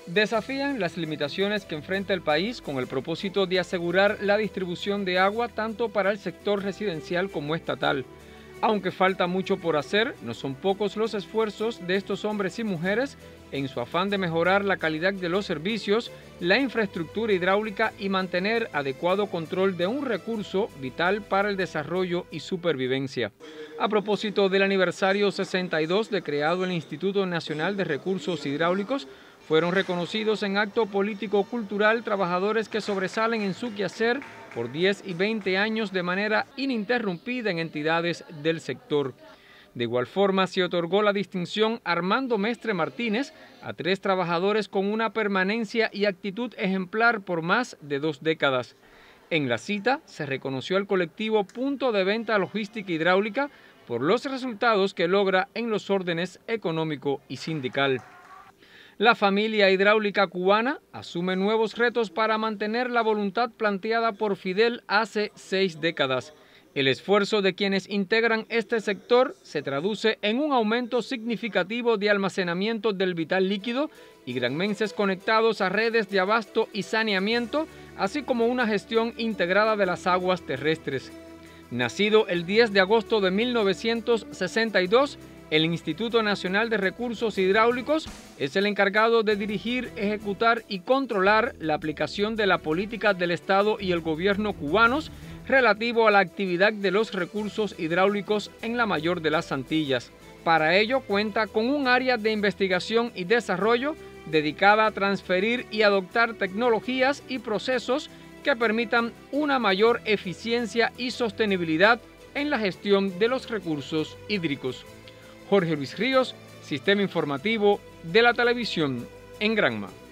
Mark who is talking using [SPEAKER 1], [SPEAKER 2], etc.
[SPEAKER 1] desafían las limitaciones que enfrenta el país con el propósito de asegurar la distribución de agua tanto para el sector residencial como estatal. Aunque falta mucho por hacer, no son pocos los esfuerzos de estos hombres y mujeres en su afán de mejorar la calidad de los servicios, la infraestructura hidráulica y mantener adecuado control de un recurso vital para el desarrollo y supervivencia. A propósito del aniversario 62 de creado el Instituto Nacional de Recursos Hidráulicos, fueron reconocidos en acto político-cultural trabajadores que sobresalen en su quehacer por 10 y 20 años de manera ininterrumpida en entidades del sector. De igual forma, se otorgó la distinción Armando Mestre Martínez a 3 trabajadores con una permanencia y actitud ejemplar por más de 2 décadas. En la cita, se reconoció al colectivo Punto de Venta Logística Hidráulica por los resultados que logra en los órdenes económico y sindical. La familia hidráulica cubana asume nuevos retos para mantener la voluntad planteada por Fidel hace 6 décadas. El esfuerzo de quienes integran este sector se traduce en un aumento significativo de almacenamiento del vital líquido y granmenses conectados a redes de abasto y saneamiento, así como una gestión integrada de las aguas terrestres. Nacido el 10 de agosto de 1962, el Instituto Nacional de Recursos Hidráulicos es el encargado de dirigir, ejecutar y controlar la aplicación de la política del Estado y el gobierno cubanos relativo a la actividad de los recursos hidráulicos en la mayor de las Antillas. Para ello cuenta con un área de investigación y desarrollo dedicada a transferir y adoptar tecnologías y procesos que permitan una mayor eficiencia y sostenibilidad en la gestión de los recursos hídricos. Jorge Luis Ríos, Sistema Informativo de la Televisión en Granma.